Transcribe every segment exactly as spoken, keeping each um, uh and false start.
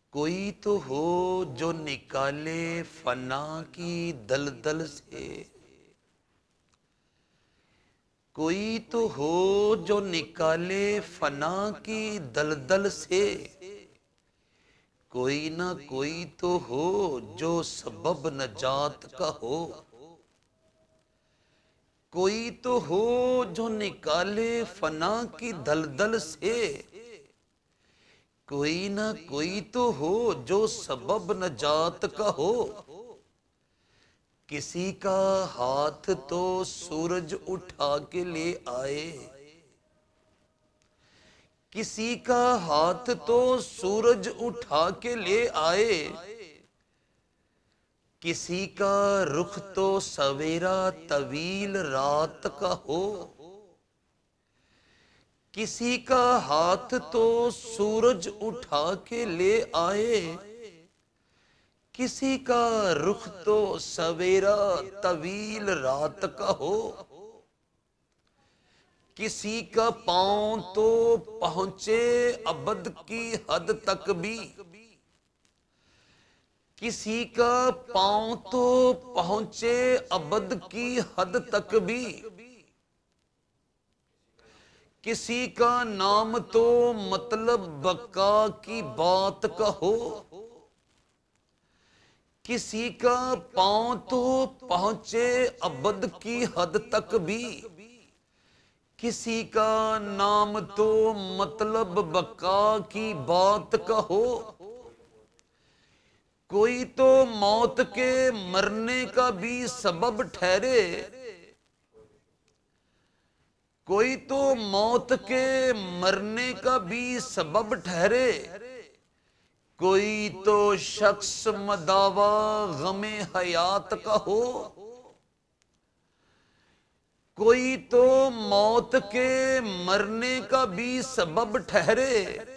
کوئی تو ہو جو نکالے فنا کی دلدل سے، کوئی تو ہو جو نکالے فنا کی دلدل سے، کوئی نہ کوئی تو ہو جو سبب نجات کا ہو، کوئی تو ہو جو نکالے فنا کی دلدل سے، کوئی نہ کوئی تو ہو جو سبب نجات کا ہو۔ کسی کا ہاتھ تو سورج اٹھا کے لے آئے، کسی کا ہاتھ تو سورج اٹھا کے لے آئے، کسی کا رخ تو سویرا طویل رات کا ہو، کسی کا ہاتھ تو سورج اٹھا کے لے آئے، کسی کا رخ تو سویرا طویل رات کا ہو، کسی کا پاؤں تو پہنچے ابد کی حد تک بھی، کسی کا پاؤں تو پہنچے ابد کی حد تک بھی، کسی کا نام تو مطلب بقا کی بات کا ہو، کسی کا پاؤں تو پہنچے ابد کی حد تک بھی، کسی کا نام تو مطلب بقا کی بات کا ہو، کوئی تو موت کے مرنے کا بھی سبب ٹھہرے، کوئی تو موت کے مرنے کا بھی سبب ٹھہرے، کوئی تو شخص مداوا غم حیات کا ہو، کوئی تو موت کے مرنے کا بھی سبب ٹھہرے،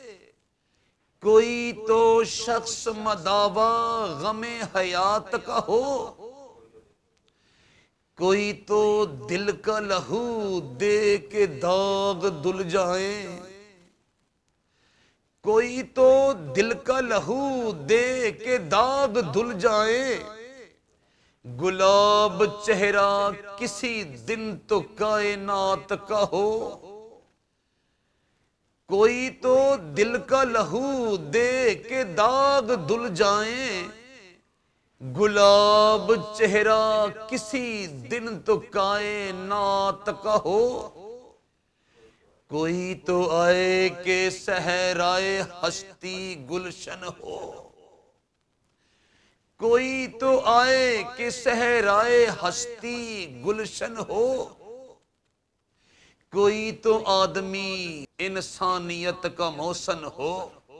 کوئی تو شخص مداوا غم حیات کا ہو، کوئی تو دل کا لہو دے کے داغ دھل جائیں، کوئی تو دل کا لہو دے کے داغ دھل جائیں، گلاب چہرہ کسی دن تو کائنات کا ہو، کوئی تو دل کا لہو دے کے داغ دھل جائیں، گلاب چہرہ کسی دن تو کائنات کا ہو، کوئی تو آئے کہ صحرائے ہستی گلشن ہو، کوئی تو آئے کہ صحرائے ہستی گلشن ہو، کوئی تو آدمی انسانیت کا محسن ہو،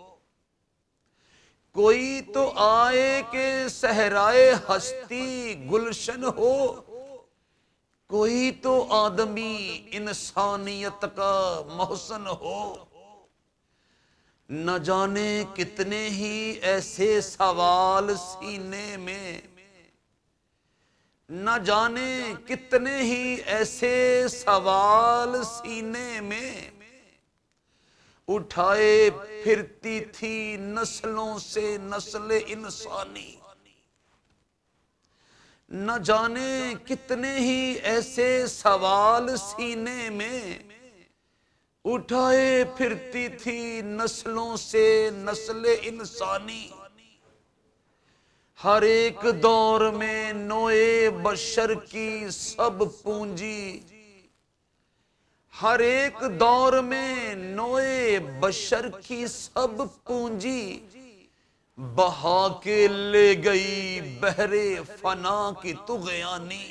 کوئی تو آئے کہ صحرائے ہستی گلشن ہو، کوئی تو آدمی انسانیت کا محسن ہو، نہ جانے کتنے ہی ایسے سوال سینے میں، نہ جانے کتنے ہی ایسے سوال سینے میں، اٹھائے پھرتی تھی نسلوں سے نسل انسانی، نہ جانے کتنے ہی ایسے سوال سینے میں، اٹھائے پھرتی تھی نسلوں سے نسل انسانی، ہر ایک دور میں نوع بشر کی سب پونجی، ہر ایک دور میں نوع بشر کی سب پونجی، بہا کے لے گئی بحر فنا کی طغیانی،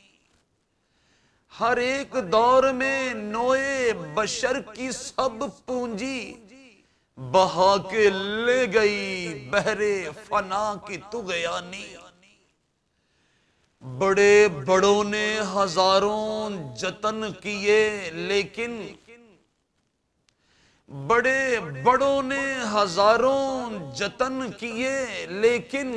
ہر ایک دور میں نوع بشر کی سب پونجی، بہا کے لے گئی بحر فنا کی طغیانی، بڑے بڑوں نے ہزاروں جتن کیے لیکن بڑے بڑوں نے ہزاروں جتن کیے لیکن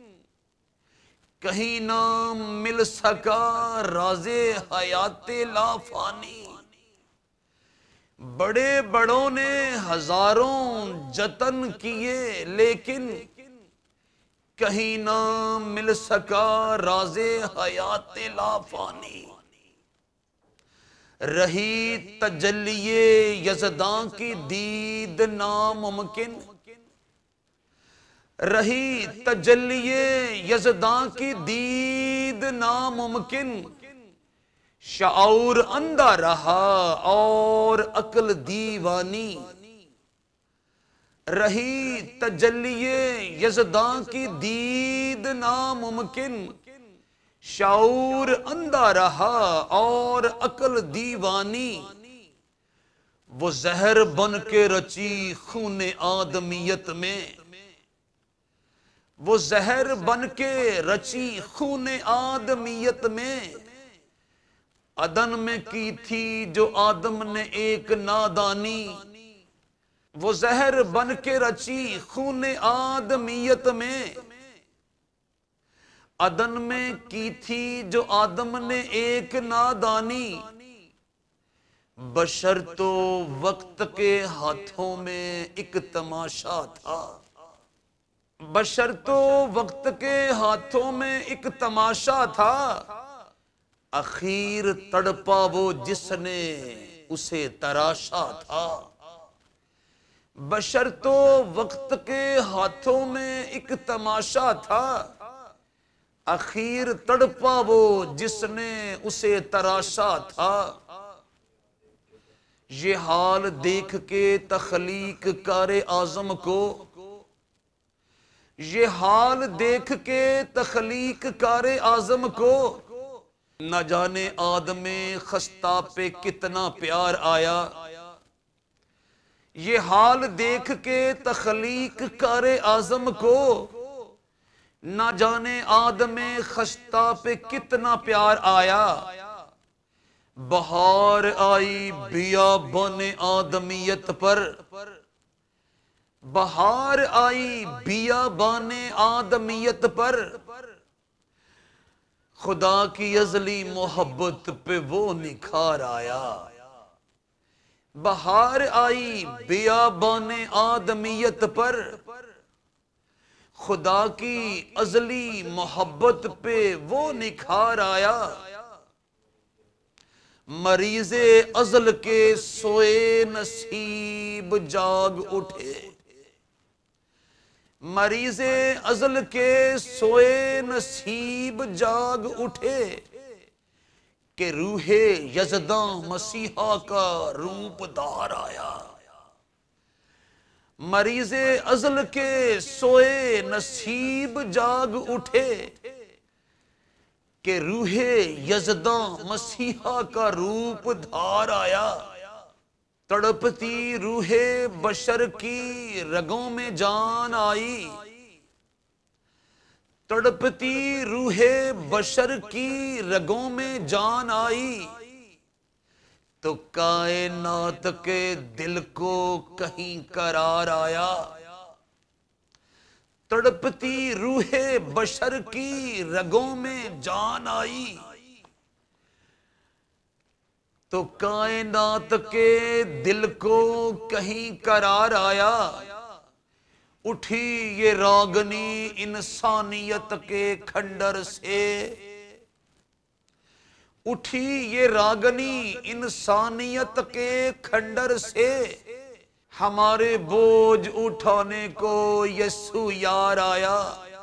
کہیں نہ مل سکا راز حیات لافانی، بڑے بڑوں نے ہزاروں جتن کیے لیکن کہیں نہ مل سکا راز حیات لافانی، رہی تجلی یزداں کی دید ناممکن، رہی تجلی یزداں کی دید ناممکن، شعور اندھا رہا اور عقل دیوانی، رہی تجلی یزداں کی دید ناممکن، شعور اندھا رہا اور عقل دیوانی، وہ زہر بن کے رچی خون آدمیت میں، وہ زہر بن کے رچی خون آدمیت میں، عدن میں کی تھی جو آدم نے ایک نادانی، وہ زہر بن کے رچی خون آدمیت میں، عدن میں کی تھی جو آدم نے ایک نادانی، بشر تو وقت کے ہاتھوں میں ایک تماشا تھا، بشر تو وقت کے ہاتھوں میں ایک تماشا تھا، اخیر تڑپا وہ جس نے اسے تراشا تھا، بشر تو وقت کے ہاتھوں میں ایک تماشا تھا، اخیر تڑپا وہ جس نے اسے تراشا تھا، یہ حال دیکھ کے تخلیق کار اعظم کو، یہ حال دیکھ کے تخلیق کار اعظم کو، نہ جانے آدم خستہ پہ کتنا پیار آیا، یہ حال دیکھ کے تخلیق کار اعظم کو، نہ جانے آدم خستہ پہ کتنا پیار آیا، بہار آئی بیابان آدمیت پر، بہار آئی بیابان آدمیت پر، خدا کی ازلی محبت پہ وہ نکھار آیا، بہار آئی بیابان آدمیت پر، خدا کی ازلی محبت پہ وہ نکھار آیا، مریض ازل کے سوئے نصیب جاگ اٹھے، مریض ازل کے سوئے نصیب جاگ اٹھے، کہ روح یزداں مسیحا کا روپ دار آیا، مریض ازل کے سوئے نصیب جاگ اٹھے، کہ روح یزداں مسیحا کا روپ دھار آیا، تڑپتی روح بشر کی رگوں میں جان آئی، تڑپتی روح بشر کی رگوں میں جان آئی، تو کائنات کے دل کو کہیں قرار آیا، تڑپتی روح بشر کی رگوں میں جان آئی، تو کائنات کے دل کو کہیں قرار آیا، اٹھی یہ راگنی انسانیت کے کھنڈر سے، اٹھی یہ راگنی انسانیت کے کھنڈر سے، ہمارے بوجھ اٹھانے کو یسوع یار آیا،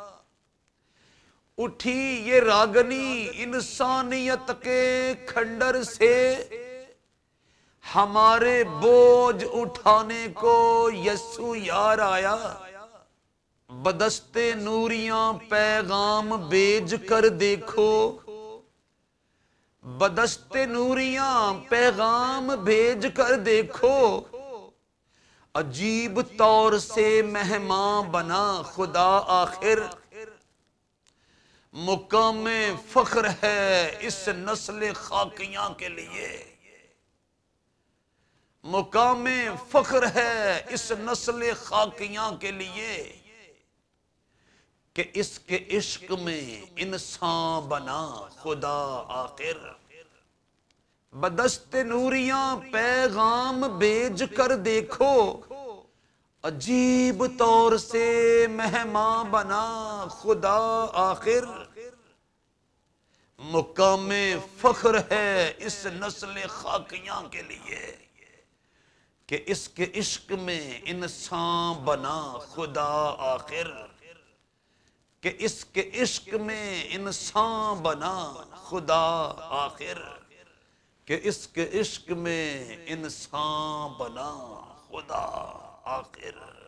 اٹھی یہ راگنی انسانیت کے کھنڈر سے، ہمارے بوجھ اٹھانے کو یسوع یار آیا، بدست نوریاں پیغام بھیج کر دیکھو، بدست نوریاں پیغام بھیج کر دیکھو، عجیب طور سے مہمان بنا خدا آخر، مقام فخر ہے اس نسل خاکیاں کے لیے، مقام فخر ہے اس نسل خاکیاں کے لیے، کہ اس کے عشق میں انسان بنا خدا آخر، بدست نوریاں پیغام بھیج کر دیکھو، عجیب طور سے مہمان بنا خدا آخر۔ مقام فخر ہے اس نسل خاکیاں کے لیے کہ اس کے عشق میں انسان بنا خدا آخر، کہ اس کے عشق میں انسان بنا خدا آخر، کہ اس کے عشق میں انسان بنا خدا آخر۔